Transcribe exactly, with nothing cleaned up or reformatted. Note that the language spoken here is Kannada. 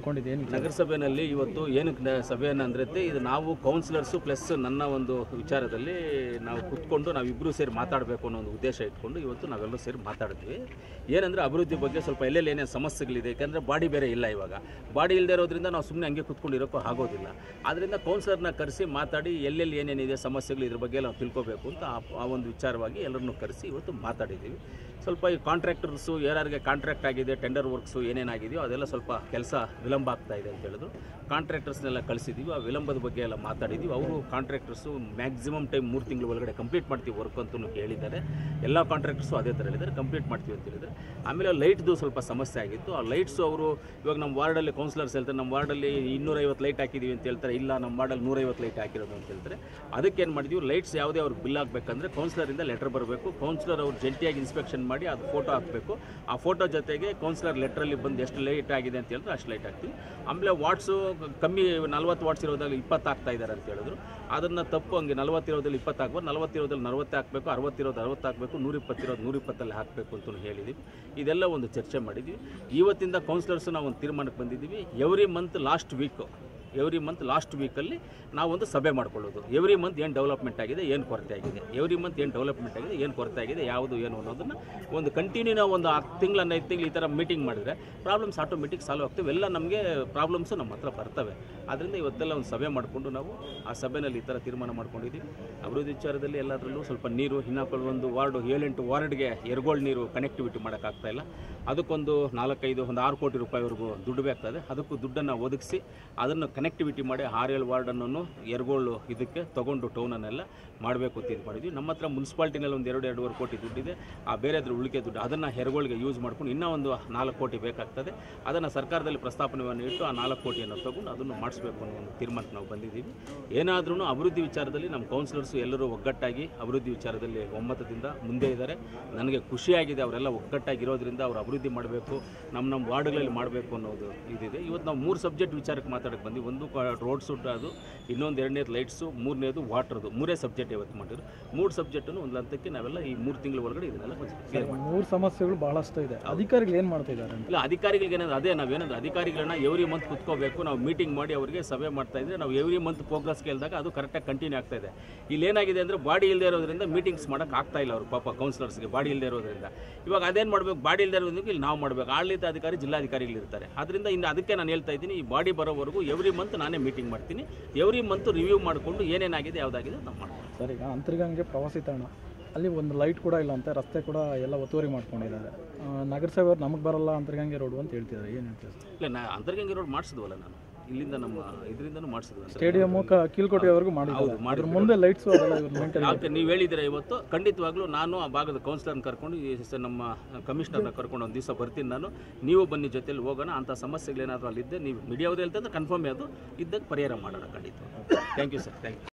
ಇಟ್ಕೊಂಡಿದ್ದೇನೆ ನಗರಸಭೆಯಲ್ಲಿ ಇವತ್ತು ಏನಕ್ಕೆ ಸಭೆಯನ್ನು ಅಂದರೆ ಇದು ನಾವು ಕೌನ್ಸಿಲರ್ಸು ಪ್ಲಸ್ ನನ್ನ ಒಂದು ವಿಚಾರದಲ್ಲಿ ನಾವು ಕುತ್ಕೊಂಡು ನಾವಿಬ್ಬರು ಸೇರಿ ಮಾತಾಡಬೇಕು ಅನ್ನೋ ಒಂದು ಉದ್ದೇಶ ಇಟ್ಕೊಂಡು ಇವತ್ತು ನಾವೆಲ್ಲರೂ ಸೇರಿ ಮಾತಾಡ್ತೀವಿ. ಏನಂದರೆ ಅಭಿವೃದ್ಧಿ ಬಗ್ಗೆ ಸ್ವಲ್ಪ ಎಲ್ಲೆಲ್ಲಿ ಏನೇನು ಸಮಸ್ಯೆಗಳಿದೆ, ಯಾಕೆಂದರೆ ಬಾಡಿ ಬೇರೆ ಇಲ್ಲ, ಇವಾಗ ಬಾಡಿ ಇಲ್ಲದೆ ಇರೋದ್ರಿಂದ ನಾವು ಸುಮ್ಮನೆ ಹಂಗೆ ಕುತ್ಕೊಂಡಿರೋಕ್ಕೂ ಆಗೋದಿಲ್ಲ. ಆದ್ದರಿಂದ ಕೌನ್ಸಿಲರ್ನ ಕರೆಸಿ ಮಾತಾಡಿ ಎಲ್ಲೆಲ್ಲಿ ಏನೇನಿದೆ ಸಮಸ್ಯೆಗಳು ಇದ್ರ ಬಗ್ಗೆ ನಾವು ತಿಳ್ಕೊಬೇಕು ಅಂತ ಆ ಒಂದು ವಿಚಾರವಾಗಿ ಎಲ್ಲರನ್ನೂ ಕರೆಸಿ ಇವತ್ತು ಮಾತಾಡಿದ್ದೀವಿ. ಸ್ವಲ್ಪ ಈ ಕಾಂಟ್ರಾಕ್ಟರ್ಸು ಯಾರ್ಯಾರಿಗೆ ಕಾಂಟ್ರಾಕ್ಟ್ ಆಗಿದೆ, ಟೆಂಡರ್ ವರ್ಕ್ಸು ಏನೇನಾಗಿದೆಯೋ ಅದೆಲ್ಲ ಸ್ವಲ್ಪ ಕೆಲಸ ವಿಳಂಬ ಆಗ್ತಾ ಇದೆ ಅಂತ ಹೇಳಿದ್ರು. ಕಾಂಟ್ರಾಕ್ಟರ್ಸ್ನೆಲ್ಲ ಕಳಿಸಿದ್ದೀವಿ, ಆ ವಿಳಂಬದ ಬಗ್ಗೆ ಎಲ್ಲ ಮಾತಾಡಿದ್ದೀವಿ. ಅವರು ಕಾಂಟ್ರಾಕ್ಟರ್ಸು ಮ್ಯಾಕ್ಸಿಮಮ್ ಟೈಮ್ ಮೂರು ತಿಂಗಳ ಒಳಗಡೆ ಕಂಪ್ಲೀಟ್ ಮಾಡ್ತೀವಿ ವರ್ಕ್ ಅಂತಲೂ ಹೇಳಿದ್ದಾರೆ. ಎಲ್ಲ ಕಾಂಟ್ರಾಕ್ಟರ್ಸು ಅದೇ ಥರ ಹೇಳಿದ್ದಾರೆ, ಕಂಪ್ಲೀಟ್ ಮಾಡ್ತೀವಿ ಅಂತ ಹೇಳಿದ್ದಾರೆ. ಆಮೇಲೆ ಲೈಟ್ದು ಸ್ವಲ್ಪ ಸಮಸ್ಯೆ ಆಗಿತ್ತು. ಆ ಲೈಟ್ಸು ಅವರು ಇವಾಗ ನಮ್ಮ ವಾರ್ಡಲ್ಲಿ ಕೌನ್ಸಿಲರ್ಸ್ ಹೇಳ್ತಾರೆ, ನಮ್ಮ ವಾರ್ಡಲ್ಲಿ ಇನ್ನೂರೈವತ್ತು ಲೈಟ್ ಹಾಕಿದ್ದೀವಿ ಅಂತ ಹೇಳ್ತಾರೆ. ಇಲ್ಲ, ನಮ್ಮ ವಾರ್ಡಲ್ಲಿ ನೂರೈವತ್ತು ಲೈಟ್ ಹಾಕಿರೋದು ಅಂತ ಹೇಳ್ತಾರೆ. ಅದಕ್ಕೆ ಏನು ಮಾಡಿದ್ವಿ, ಲೈಟ್ಸ್ ಯಾವುದೇ ಅವ್ರಿಗೆ ಬಿಲ್ ಆಗಬೇಕಂದ್ರೆ ಕೌನ್ಸಿಲರಿಂದ ಲೆಟರ್ ಬರಬೇಕು. ಕೌನ್ಸಿಲರ್ ಅವ್ರು ಜಂಟಿಯಾಗಿ ಇನ್ಸ್ಪೆಕ್ಷನ್ ಮಾಡಿ ಅದು ಫೋಟೋ ಹಾಕಬೇಕು. ಆ ಫೋಟೋ ಜೊತೆಗೆ ಕೌನ್ಸಿಲರ್ ಲೆಟ್ರಲ್ಲಿ ಬಂದು ಎಷ್ಟು ಲೈಟ್ ಆಗಿದೆ ಅಂತ ಹೇಳಿದ್ರೆ ಅಷ್ಟು ಲೈಟ್ ಹಾಕ್ತೀವಿ. ಆಮೇಲೆ ವಾಟ್ಸು ಕಮ್ಮಿ ನಲ್ವತ್ತು ವಾಟ್ಸ್ ಇರೋದ್ರಲ್ಲಿ ಇಪ್ಪತ್ತು ಹಾಕ್ತಾ ಇದ್ದಾರೆ ಅಂತ ಹೇಳಿದ್ರು. ಅದನ್ನು ತಪ್ಪು, ಹಂಗೆ ನಲ್ವತ್ತಿರೋದ್ರಲ್ಲಿ ಇಪ್ಪತ್ತು ಹಾಕ್ಬೋದು, ನಲ್ವತ್ತಿರೋದ್ರಲ್ಲಿ ನಲ್ವತ್ತು ಹಾಕಬೇಕು, ಅರವತ್ತಿರೋದು ಅರವತ್ತು ಹಾಕಬೇಕು, ನೂರಿಪ್ಪತ್ತಿರೋದು ನೂರಿಪ್ಪತ್ತಲ್ಲಿ ಹಾಕಬೇಕು ಅಂತ ಹೇಳಿದ್ವಿ. ಇದೆಲ್ಲ ಒಂದು ಚರ್ಚೆ ಮಾಡಿದ್ವಿ. ಇವತ್ತಿಂದ ಕೌನ್ಸಿಲರ್ಸು ನಾವು ಒಂದು ತೀರ್ಮಾನಕ್ಕೆ ಬಂದಿದ್ದೀವಿ. Every month last week every month last ವೀಕಲ್ಲಿ ನಾವೊಂದು ಸಭೆ ಮಾಡ್ಕೊಳ್ಳೋದು. ಎವ್ರಿ ಮಂತ್ ಏನು ಡೆವಲಪ್ಮೆಂಟ್ ಆಗಿದೆ, ಏನು ಕೊರತೆ ಆಗಿದೆ, ಎವ್ರಿ ಮಂತ್ ಏನು ಡೆವಲಪ್ಮೆಂಟ್ ಆಗಿದೆ, ಏನು ಕೊರತೆ ಆಗಿದೆ, ಯಾವುದು ಏನು ಅನ್ನೋದನ್ನು ಒಂದು ಕಂಟಿನ್ಯೂ ನಾವು ಒಂದು ಆ ತಿಂಗಳು ಐದು ತಿಂಗಳು ಈ ಥರ ಮೀಟಿಂಗ್ ಮಾಡಿದರೆ ಪ್ರಾಬ್ಲಮ್ಸ್ ಆಟೋಮೆಟಿಕ್ ಸಾಲ್ವ್ ಆಗ್ತವೆ. ಎಲ್ಲ ನಮಗೆ ಪ್ರಾಬ್ಲಮ್ಸು ನಮ್ಮ ಹತ್ರ ಬರ್ತವೆ. ಆದ್ದರಿಂದ ಇವತ್ತೆಲ್ಲ ಒಂದು ಸಭೆ ಮಾಡಿಕೊಂಡು ನಾವು ಆ ಸಭೆಯಲ್ಲಿ ಈ ಥರ ತೀರ್ಮಾನ ಮಾಡ್ಕೊಂಡಿದ್ದೀವಿ. ಅಭಿವೃದ್ಧಿ ವಿಚಾರದಲ್ಲಿ ಎಲ್ಲದರಲ್ಲೂ ಸ್ವಲ್ಪ ನೀರು ಇನ್ನೂ ಒಂದು ವಾರ್ಡು ಏಳೆಂಟು ವಾರ್ಡ್ಗೆ ಎರ್ಗೋಳ್ ನೀರು ಕನೆಕ್ಟಿವಿಟಿ ಮಾಡೋಕ್ಕಾಗ್ತಾಯಿಲ್ಲ. ಅದಕ್ಕೊಂದು ನಾಲ್ಕೈದು ಒಂದು ಆರು ಕೋಟಿ ರೂಪಾಯಿವರೆಗೂ ದುಡ್ಡು ಬೇಕಾಗ್ತದೆ. ಅದಕ್ಕೂ ದುಡ್ಡನ್ನು ಒದಗಿಸಿ ಅದನ್ನು ಕನೆಕ್ಟಿವಿಟಿ ಮಾಡಿ ಆರೇಳು ವಾರ್ಡನ್ನು ಎರ್ಗೋಳು ಇದಕ್ಕೆ ತೊಗೊಂಡು ಟೌನನ್ನೆಲ್ಲ ಮಾಡಬೇಕು ಅಂತ ಇದು ಮಾಡಿದ್ವಿ. ನಮ್ಮ ಹತ್ರ ಮುನ್ಸಿಪಾಲ್ಟಿನಲ್ಲಿ ಒಂದು ಎರಡು ಎರಡೂವರೆ ಕೋಟಿ ದುಡ್ಡಿದೆ. ಆ ಬೇರೆ ಅದ್ರ ಉಳಿಕೆ ದುಡ್ಡು ಅದನ್ನು ಎರ್ಗೋಳಿಗೆ ಯೂಸ್ ಮಾಡ್ಕೊಂಡು ಇನ್ನೂ ಒಂದು ನಾಲ್ಕು ಕೋಟಿ ಬೇಕಾಗ್ತದೆ. ಅದನ್ನು ಸರ್ಕಾರದಲ್ಲಿ ಪ್ರಸ್ತಾಪನೆಯನ್ನು ಇಟ್ಟು ಆ ನಾಲ್ಕು ಕೋಟಿಯನ್ನು ತೊಗೊಂಡು ಅದನ್ನು ಮಾಡಿಸ್ಬೇಕು ಅನ್ನೋ ಒಂದು ತೀರ್ಮಾನಕ್ಕೆ ನಾವು ಬಂದಿದ್ದೀವಿ. ಏನಾದ್ರೂ ಅಭಿವೃದ್ಧಿ ವಿಚಾರದಲ್ಲಿ ನಮ್ಮ ಕೌನ್ಸಿಲರ್ಸು ಎಲ್ಲರೂ ಒಗ್ಗಟ್ಟಾಗಿ ಅಭಿವೃದ್ಧಿ ವಿಚಾರದಲ್ಲಿ ಒಮ್ಮತದಿಂದ ಮುಂದೆ ಇದ್ದಾರೆ. ನನಗೆ ಖುಷಿಯಾಗಿದೆ, ಅವರೆಲ್ಲ ಒಗ್ಗಟ್ಟಾಗಿರೋದ್ರಿಂದ ಅವರು ಅಭಿವೃದ್ಧಿ ಮಾಡಬೇಕು, ನಮ್ಮ ನಮ್ಮ ವಾರ್ಡ್ಗಳಲ್ಲಿ ಮಾಡಬೇಕು ಅನ್ನೋದು ಇದಿದೆ. ಇವತ್ತು ನಾವು ಮೂರು ಸಬ್ಜೆಕ್ಟ್ ವಿಚಾರಕ್ಕೆ ಮಾತಾಡೋಕ್ಕೆ ಬಂದು, ಒಂದು ರೋಡ್ ಸುಟ್ಟು, ಅದು ಇನ್ನೊಂದು ಎರಡನೇದು ಲೈಟ್ಸು, ಮೂರನೇದು ವಾಟರ್ದು, ಮೂರೇ ಸಬ್ಜೆಕ್ಟ್ ಇವತ್ತು ಮಾಡಿದ್ರು. ಮೂರು ಸಬ್ಜೆಕ್ಟನ್ನು ಒಂದು ಹಂತಕ್ಕೆ ನಾವೆಲ್ಲ ಈ ಮೂರು ತಿಂಗಳ ಒಳಗಡೆ ಇದನ್ನೆಲ್ಲ ಕ್ಲಿಯರ್ ಮಾಡಿ. ಮೂರು ಸಮಸ್ಯೆಗಳು ಬಹಳಷ್ಟು ಇದೆ. ಅಧಿಕಾರಿಗಳು ಏನು ಮಾಡ್ತಾ ಇದ್ದಾರೆ? ಇಲ್ಲ, ಅಧಿಕಾರಿಗಳಿಗೆ ಏನಾದ್ರು ಅದೇ ನಾವೇನಾದ್ರು ಅಧಿಕಾರಿಗಳನ್ನ ಎವ್ರಿ ಮಂತ್ ಕುತ್ಕೋಬೇಕು, ನಾವು ಮೀಟಿಂಗ್ ಮಾಡಿ ಅವರಿಗೆ ಸಭೆ ಮಾಡ್ತಾ ಇದ್ರೆ ನಾವು ಎವ್ರಿ ಮಂತ್ ಪ್ರೋಗ್ರೆಸ್ ಕೇಳಿದಾಗ ಅದು ಕರೆಕ್ಟಾಗಿ ಕಂಟಿನ್ಯೂ ಆಗ್ತಾ ಇದೆ. ಇಲ್ಲಿ ಏನಾಗಿದೆ ಅಂದರೆ ಬಾಡಿ ಇಲ್ಲದೆ ಇರೋದ್ರಿಂದ ಮೀಟಿಂಗ್ಸ್ ಮಾಡೋಕ್ಕೆ ಆಗ್ತಾ ಇಲ್ಲ ಅವರು, ಪಾಪ ಕೌನ್ಸಿಲರ್ಸ್ಗೆ ಬಾಡಿ ಇಲ್ಲದೆ ಇರೋದ್ರಿಂದ. ಇವಾಗ ಅದೇನು ಮಾಡಬೇಕು, ಬಾಡಿ ಇಲ್ಲದೆ ಇರೋದ್ರಿಂದ ಇಲ್ಲಿ ನಾವು ಮಾಡಬೇಕು. ಆಡಳಿತ ಅಧಿಕಾರಿ ಜಿಲ್ಲಾಧಿಕಾರಿಗಳಿರ್ತಾರೆ. ಅದರಿಂದ ಇನ್ನು ಅದಕ್ಕೆ ನಾನು ಹೇಳ್ತಾ ಇದ್ದೀನಿ, ಈ ಬಾಡಿ ಬರೋವರೆಗೂ ಎವ್ರಿ ಮಂತ್ ನಾನೇ ಮೀಟಿಂಗ್ ಮಾಡ್ತೀನಿ. ಎವ್ರಿ ಮಂತ್ ರಿವ್ಯೂ ಮಾಡಿಕೊಂಡು ಏನೇನಾಗಿದೆ ಯಾವುದಾಗಿದೆ ನಾವು ಮಾಡ್ತೀವಿ. ಸರ್, ಈಗ ಅಂತರ್ಗಂಗೆ ಪ್ರವಾಸಿ ತಾಣ ಅಲ್ಲಿ ಒಂದು ಲೈಟ್ ಕೂಡ ಇಲ್ಲ ಅಂತ, ರಸ್ತೆ ಕೂಡ ಎಲ್ಲ ಒತ್ತುವರಿ ಮಾಡ್ಕೊಂಡಿದ್ದಾರೆ. ನಗರಸಭೆಯವ್ರು ನಮಗೆ ಬರಲ್ಲ ಅಂತರ್ಗಂಗೆ ರೋಡು ಅಂತ ಹೇಳ್ತಿದ್ದಾರೆ, ಏನು ಹೇಳ್ತೀವಿ? ಇಲ್ಲ, ನಾ ಅಂತರ್ಗಂಗೆ ರೋಡ್ ಮಾಡಿಸಿದ್ವಲ್ಲ, ನಾನು ಇಲ್ಲಿಂದ ನಮ್ಮ ಇದರಿಂದನೂ ಮಾಡಿಸಿದ್ವಿ. ಸ್ಟೇಡಿಯಂ ಕೀಳ್ಕೋಟೆವರೆಗೂ ಮಾಡಿದ್ರು. ಅದ್ರ ಮುಂದೆ ಲೈಟ್ಸು ಅದೆಲ್ಲ ನೀವು ಹೇಳಿದರೆ ಇವತ್ತು ಖಂಡಿತವಾಗ್ಲೂ ನಾನು ಆ ಭಾಗದ ಕೌನ್ಸಿಲರ್ನ ಕರ್ಕೊಂಡು ಈ ನಮ್ಮ ಕಮಿಷನರ್ನ ಕರ್ಕೊಂಡು ಒಂದು ದಿವಸ ಬರ್ತೀನಿ ನಾನು. ನೀವು ಬನ್ನಿ, ಜೊತೆಲಿ ಹೋಗೋಣ. ಅಂಥ ಸಮಸ್ಯೆಗಳೇನಾದರೂ ಅಲ್ಲಿದ್ದೆ ನೀವು ಮೀಡಿಯಾವ್ರು ಹೇಳ್ತಂದ್ರೆ ಕನ್ಫರ್ಮ್ ಅದು ಇದ್ದಾಗ ಪರಿಹಾರ ಮಾಡೋಣ ಖಂಡಿತ. Thank you sir, thank you.